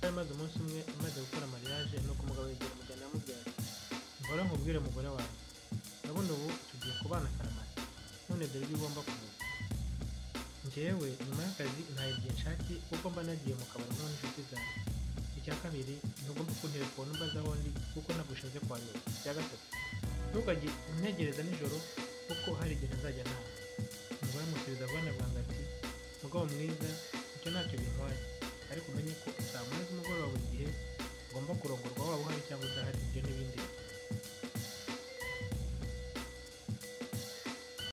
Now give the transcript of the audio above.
Bari maze umunsi umwe amaze gukora mariage nuko umugabo yegera umugeni amubwira ati nkora nkubwire mugore wanjye ndabona ubu tugiye kubana akaramata none dore ibyo ugomba kumenya njyewe nyuma y'akazi ntahebye nshaki kuko mba nagiye mu kabari hamwe n'inshuti zanjye. Icya kabiri ntugomba kunterefona umbaza aho ndi kuko ntabwo ushinzwe kuhanyura. Icya gatatu ntukajye untegereza nijoro kuko hari igihe ntazajya ntaha. Umugore amusubiza vuba na bwangu ati mugabo mwiza icyo ntacyo bintwaye ariko umenye ko saa moya z'umugoroba buri gihe ugomba kurongorwa waba uhari cyangwa udahari ibyo n'ibindi.